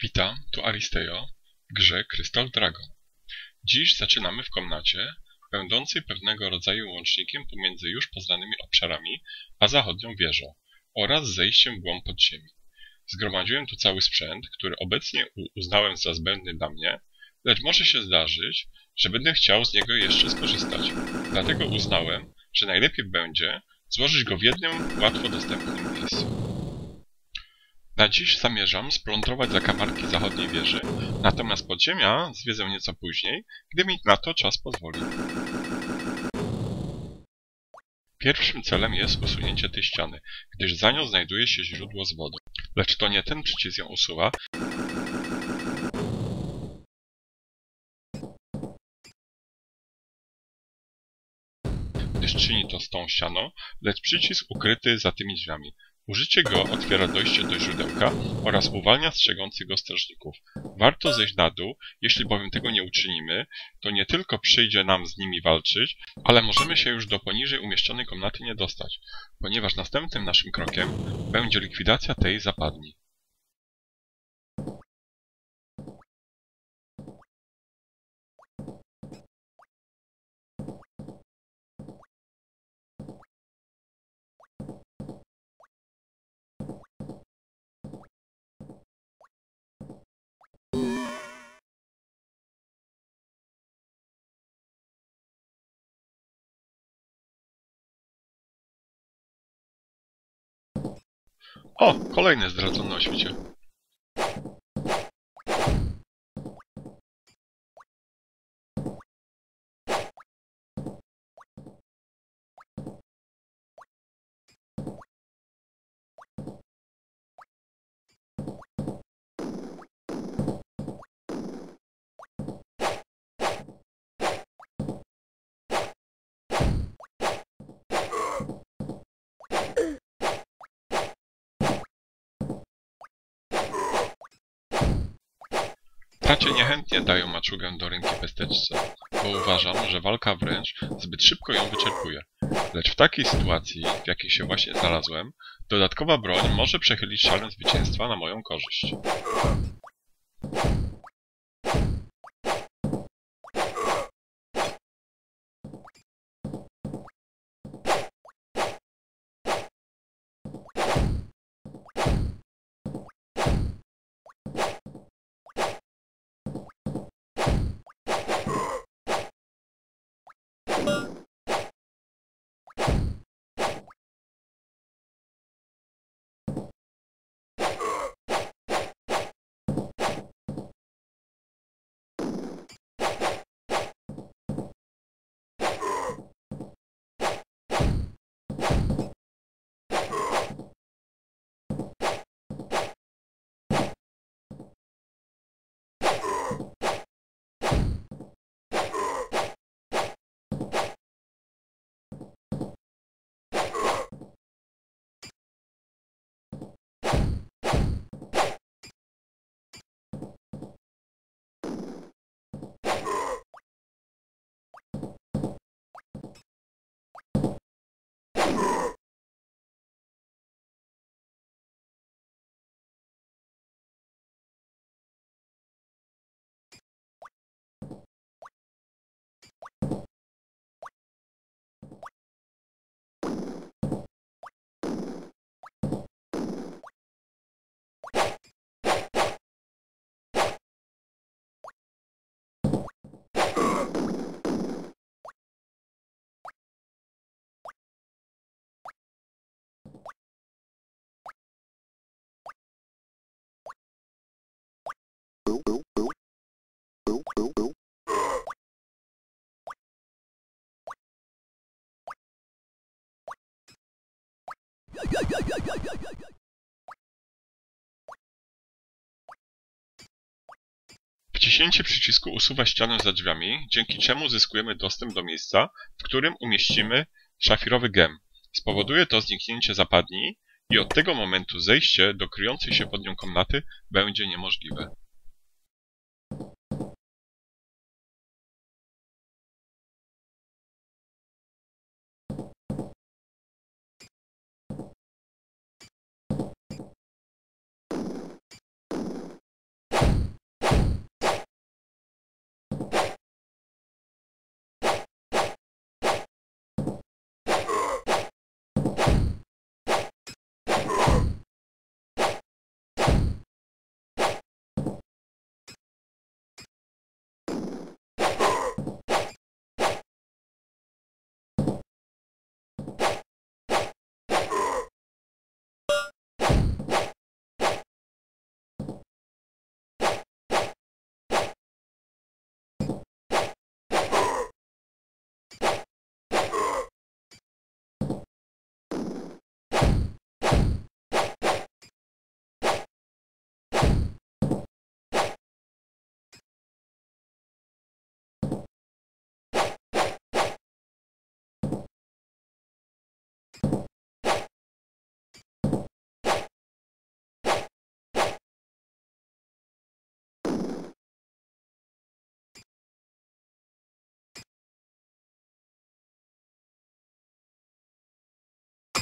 Witam, tu Aristejo w grze Crystal Dragon. Dziś zaczynamy w komnacie, będącej pewnego rodzaju łącznikiem pomiędzy już poznanymi obszarami a zachodnią wieżą oraz zejściem w głąb podziemi. Zgromadziłem tu cały sprzęt, który obecnie uznałem za zbędny dla mnie, lecz może się zdarzyć, że będę chciał z niego jeszcze skorzystać. Dlatego uznałem, że najlepiej będzie złożyć go w jednym łatwo dostępnym miejscu. Na dziś zamierzam splądrować zakamarki zachodniej wieży, natomiast podziemia zwiedzę nieco później, gdy mi na to czas pozwoli. Pierwszym celem jest usunięcie tej ściany, gdyż za nią znajduje się źródło z wodą. Lecz to nie ten przycisk ją usuwa, gdyż czyni to z tą ścianą, lecz przycisk ukryty za tymi drzwiami. Użycie go otwiera dojście do źródełka oraz uwalnia strzegących go strażników. Warto zejść na dół, jeśli bowiem tego nie uczynimy, to nie tylko przyjdzie nam z nimi walczyć, ale możemy się już do poniżej umieszczonej komnaty nie dostać, ponieważ następnym naszym krokiem będzie likwidacja tej zapadni. O, kolejny zdradzony o świcie. Bracie niechętnie dają maczugę do ręki pesteczce, bo uważam, że walka wręcz zbyt szybko ją wyczerpuje. Lecz w takiej sytuacji, w jakiej się właśnie znalazłem, dodatkowa broń może przechylić szalę zwycięstwa na moją korzyść. Wciśnięcie przycisku usuwa ścianę za drzwiami, dzięki czemu zyskujemy dostęp do miejsca, w którym umieścimy szafirowy gem. Spowoduje to zniknięcie zapadni i od tego momentu zejście do kryjącej się pod nią komnaty będzie niemożliwe.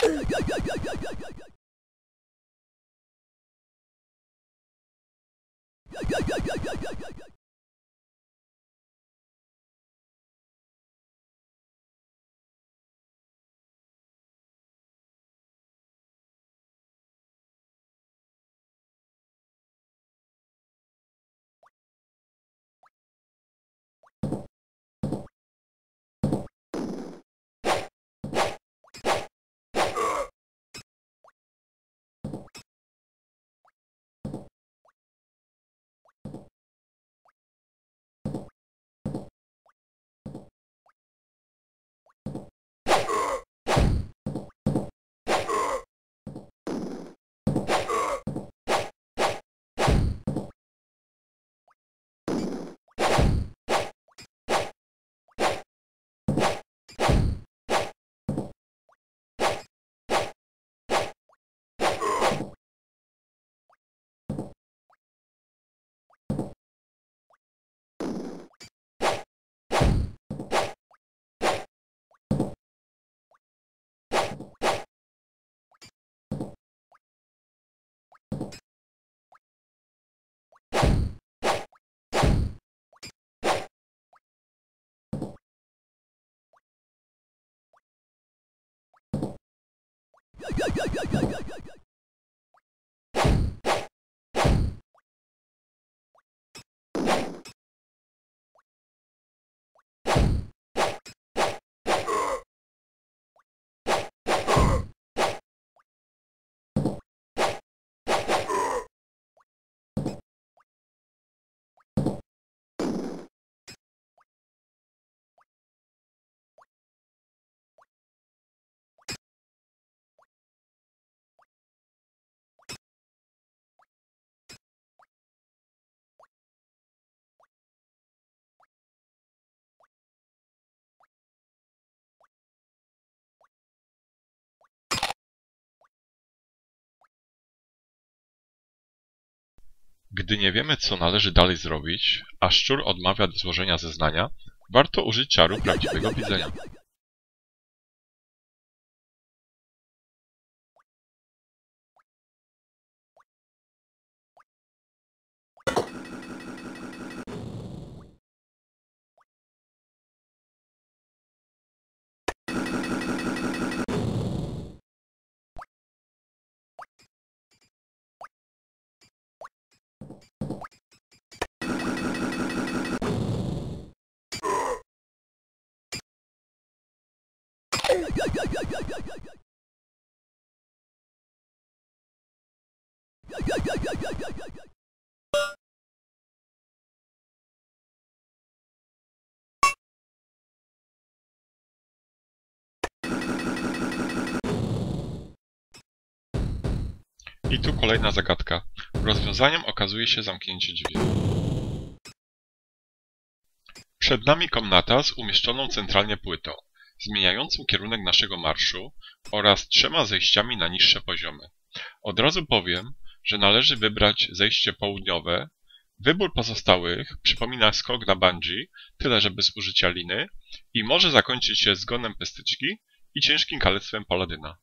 Gdy nie wiemy, co należy dalej zrobić, a szczur odmawia złożenia zeznania, warto użyć czaru prawdziwego widzenia. I tu kolejna zagadka. Rozwiązaniem okazuje się zamknięcie drzwi. Przed nami komnata z umieszczoną centralnie płytą, zmieniającą kierunek naszego marszu oraz 3 zejściami na niższe poziomy. Od razu powiem, że należy wybrać zejście południowe. Wybór pozostałych przypomina skok na bungee, tyle że bez użycia liny i może zakończyć się zgonem pestyczki i ciężkim kalectwem paladyna.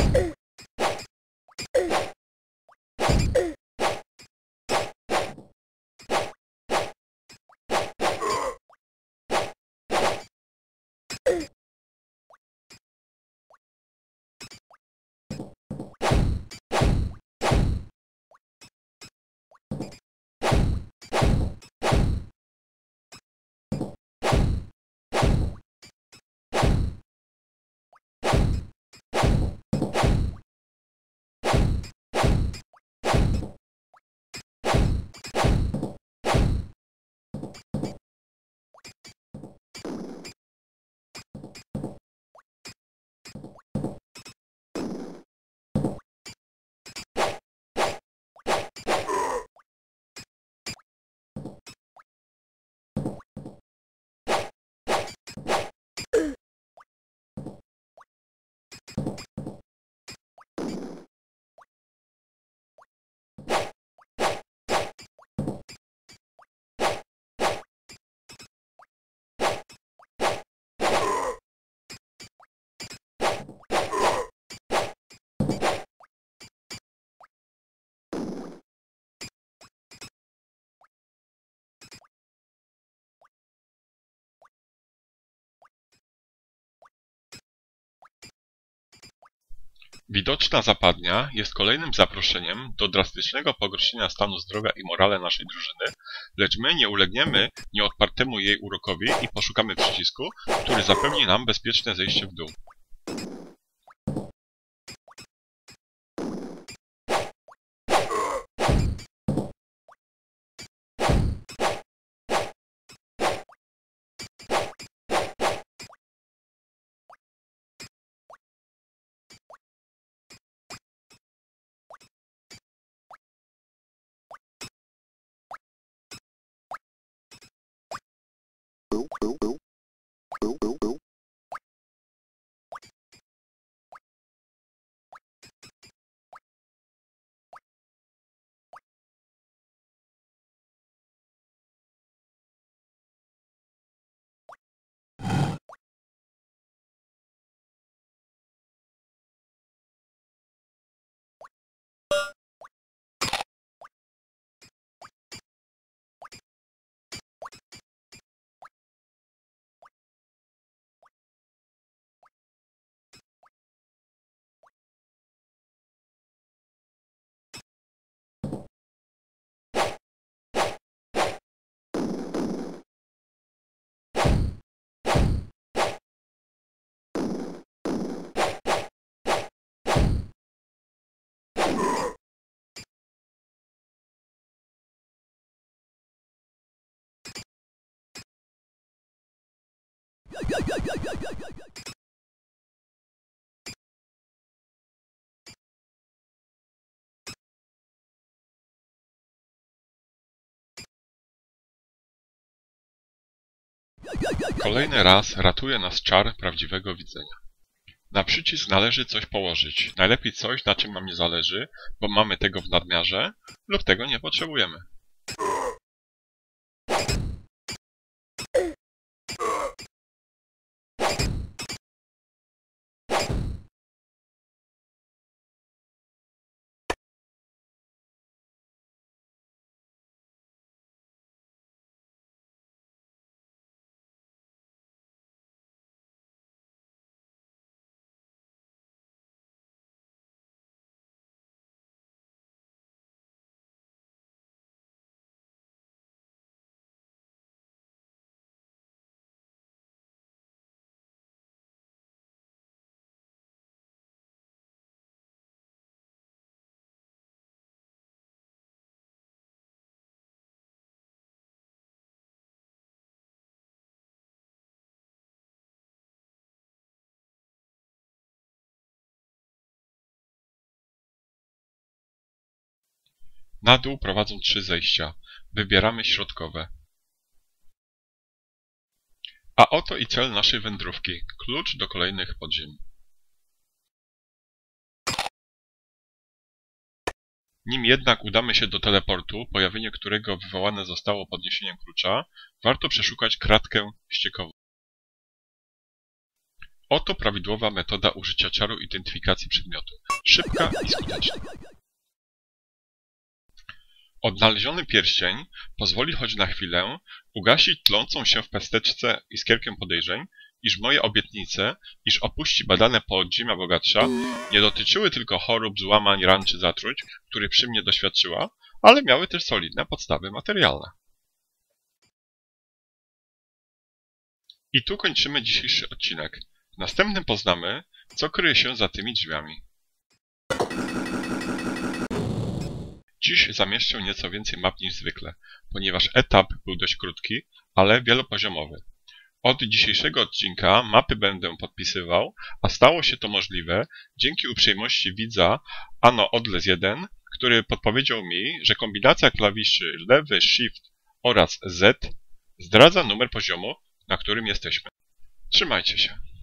Widoczna zapadnia jest kolejnym zaproszeniem do drastycznego pogorszenia stanu zdrowia i morale naszej drużyny, lecz my nie ulegniemy nieodpartemu jej urokowi i poszukamy przycisku, który zapewni nam bezpieczne zejście w dół. Kolejny raz ratuje nas czar prawdziwego widzenia. Na przycisk należy coś położyć. Najlepiej coś, na czym nam nie zależy, bo mamy tego w nadmiarze lub tego nie potrzebujemy. Na dół prowadzą 3 zejścia. Wybieramy środkowe. A oto i cel naszej wędrówki. Klucz do kolejnych podziemi. Nim jednak udamy się do teleportu, pojawienie którego wywołane zostało podniesieniem klucza, warto przeszukać kratkę ściekową. Oto prawidłowa metoda użycia czaru identyfikacji przedmiotu. Szybka i skuteczna. Odnaleziony pierścień pozwoli choć na chwilę ugasić tlącą się w pesteczce iskierkę podejrzeń, iż moje obietnice, iż opuści badane podziemia bogatsza, nie dotyczyły tylko chorób, złamań, ran czy zatruć, których przy mnie doświadczyła, ale miały też solidne podstawy materialne. I tu kończymy dzisiejszy odcinek. W następnym poznamy, co kryje się za tymi drzwiami. Dziś zamieszczę nieco więcej map niż zwykle, ponieważ etap był dość krótki, ale wielopoziomowy. Od dzisiejszego odcinka mapy będę podpisywał, a stało się to możliwe dzięki uprzejmości widza AnnoOdles1, który podpowiedział mi, że kombinacja klawiszy lewy Shift oraz Z zdradza numer poziomu, na którym jesteśmy. Trzymajcie się.